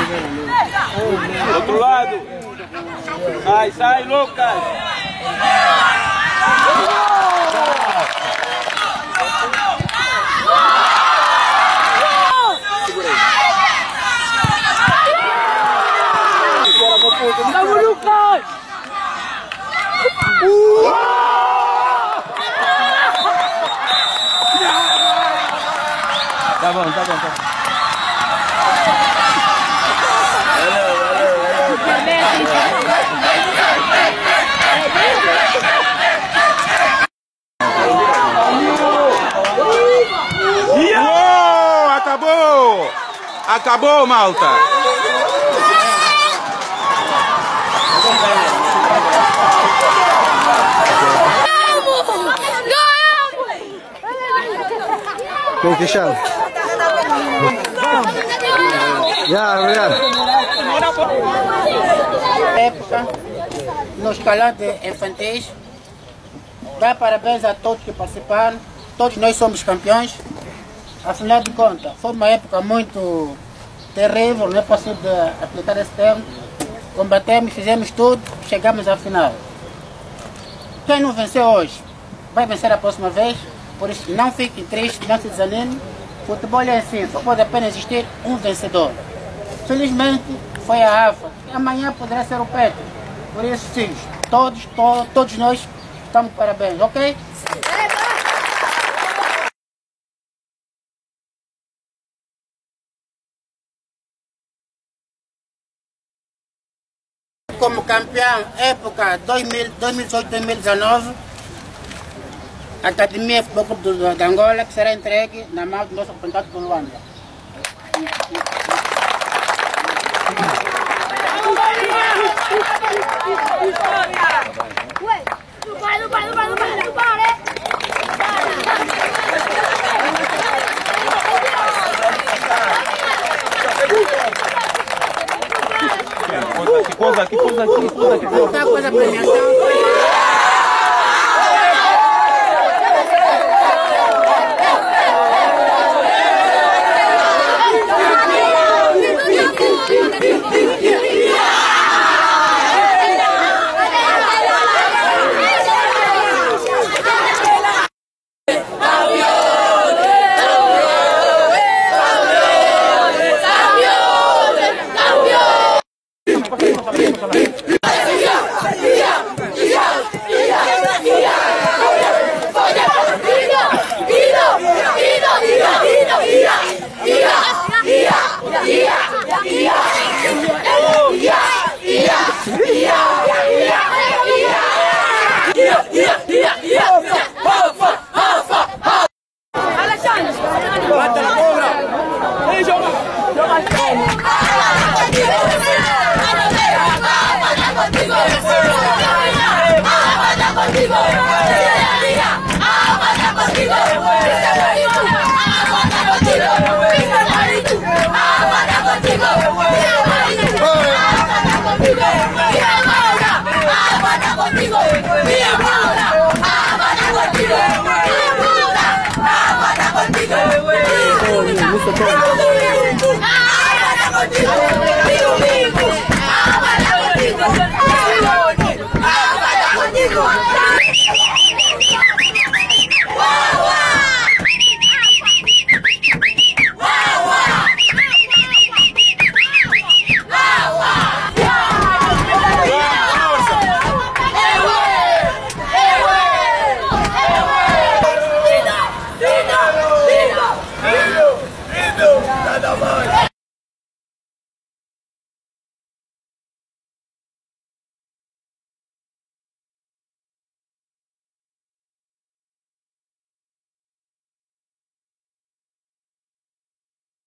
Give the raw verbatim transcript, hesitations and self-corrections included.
Outro lado. Sai, sai, Lucas. Vamos, Lucas! Tá bom, tá bom, tá bom. Uou, acabou! Acabou, malta! Quem que chama? Já, obrigado. Época, no escalão de infantis, dá parabéns a todos que participaram, todos nós somos campeões. Afinal de contas, foi uma época muito terrível, não é possível aplicar esse termo. Combatemos, fizemos tudo, chegamos à final. Quem não venceu hoje, vai vencer a próxima vez, por isso não fiquem tristes, não se desanimem. Futebol é assim, só pode apenas existir um vencedor. Felizmente foi a AFA, e amanhã poderá ser o Petro. Por isso, sim, todos, to, todos nós estamos de parabéns, ok? Como campeão, época dois mil e dezoito dois mil e dezenove, a Academia Futebol Clube de Angola, que será entregue na mão do nosso representante do Luanda. Que coisa, que coisa, que coisa, que coisa, que coisa. Outra coisa, premiação. Muito bom.